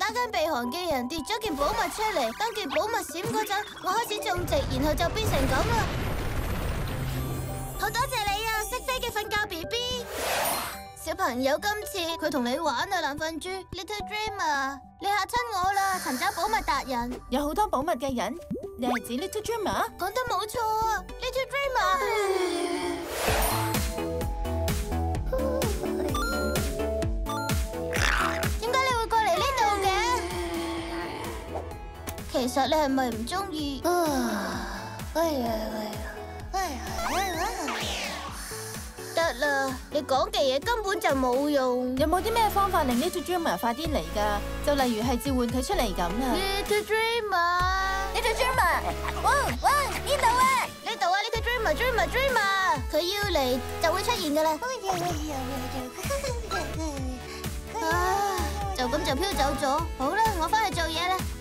打緊鼻鼾嘅人跌咗件寶物出嚟，當件寶物閃嗰陣，我開始種植，然後就變成咁啦。好多謝你啊，識飛嘅瞓覺 BB。小朋友，今次佢同你玩啊，懶瞓豬 Little Dreamer， 你嚇親我啦！尋找寶物達人， 有好多寶物嘅人，你係指 Little Dreamer？ 講得冇錯啊 ，Little Dreamer。點解你會過嚟呢度嘅？其實你係咪唔中意？得啦，你講嘅嘢根本就冇用。 有冇啲咩方法令 Little Dreamer 快啲嚟㗎？就例如係召喚佢出嚟咁啊 Little Dreamer，Little Dreamer， 喂，呢度啊，呢度啊 ，Little Dreamer， 佢要嚟就會出現㗎啦。就咁就飄走咗。好啦，我返去做嘢啦。